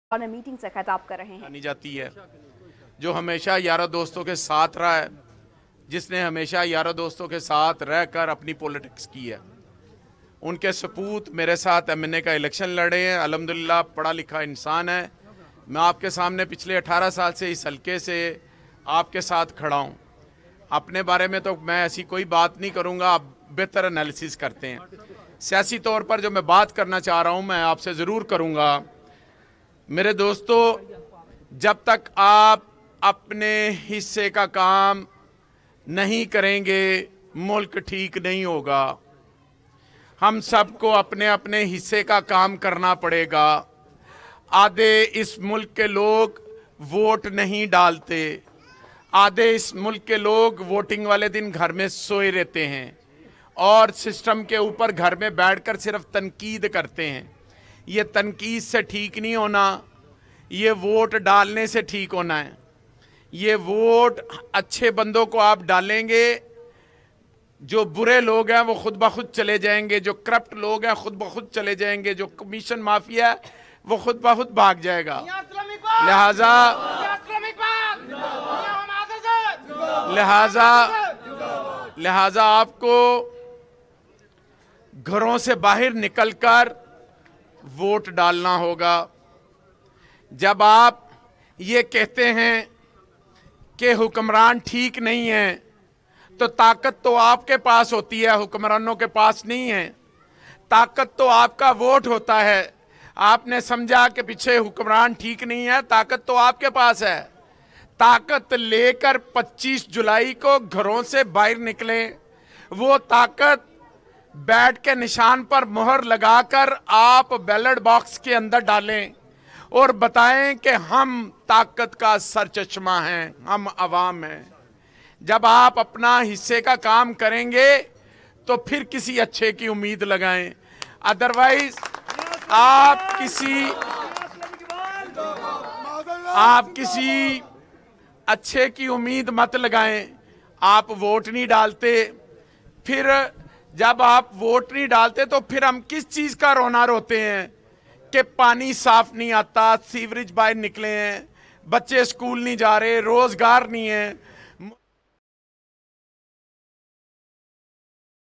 ने मीटिंग से खिताब कर रहे हैं। नहीं जाती है, जो हमेशा यारों दोस्तों के साथ रहा है, जिसने हमेशा यारों दोस्तों के साथ रहकर अपनी पॉलिटिक्स की है, उनके सपूत मेरे साथ एमएनए का इलेक्शन लड़े हैं। अल्हम्दुलिल्लाह पढ़ा लिखा इंसान है। मैं आपके सामने पिछले 18 साल से इस हल्के से आपके साथ खड़ा हूँ। अपने बारे में तो मैं ऐसी कोई बात नहीं करूँगा, आप बेहतर एनालिसिस करते हैं। सियासी तौर पर जो मैं बात करना चाह रहा हूँ मैं आपसे ज़रूर करूँगा। मेरे दोस्तों, जब तक आप अपने हिस्से का काम नहीं करेंगे मुल्क ठीक नहीं होगा। हम सबको अपने अपने हिस्से का काम करना पड़ेगा। आधे इस मुल्क के लोग वोट नहीं डालते, आधे इस मुल्क के लोग वोटिंग वाले दिन घर में सोए रहते हैं और सिस्टम के ऊपर घर में बैठकर सिर्फ तनकीद करते हैं। ये तनकीद से ठीक नहीं होना, ये वोट डालने से ठीक होना है। ये वोट अच्छे बंदों को आप डालेंगे, जो बुरे लोग हैं वो खुद ब खुद चले जाएंगे, जो करप्ट लोग हैं खुद ब खुद चले जाएंगे, जो कमीशन माफिया है वो खुद ब खुद भाग जाएगा। लिहाजा आपको घरों से बाहर निकलकर वोट डालना होगा। जब आप ये कहते हैं कि हुक्मरान ठीक नहीं है, तो ताकत तो आपके पास होती है, हुक्मरानों के पास नहीं है। ताकत तो आपका वोट होता है। आपने समझा कि पीछे हुक्मरान ठीक नहीं है, ताकत तो आपके पास है। ताकत लेकर 25 जुलाई को घरों से बाहर निकलें। वो ताकत बैठ के निशान पर मोहर लगाकर आप बैलेट बॉक्स के अंदर डालें और बताएं कि हम ताकत का सरचश्मा हैं, हम अवाम हैं। जब आप अपना हिस्से का काम करेंगे तो फिर किसी अच्छे की उम्मीद लगाएं, अदरवाइज आप किसी अच्छे की उम्मीद मत लगाएं। आप वोट नहीं डालते, फिर जब आप वोट नहीं डालते तो फिर हम किस चीज का रोना रोते हैं कि पानी साफ नहीं आता, सीवरेज बाहर निकले हैं, बच्चे स्कूल नहीं जा रहे, रोजगार नहीं है।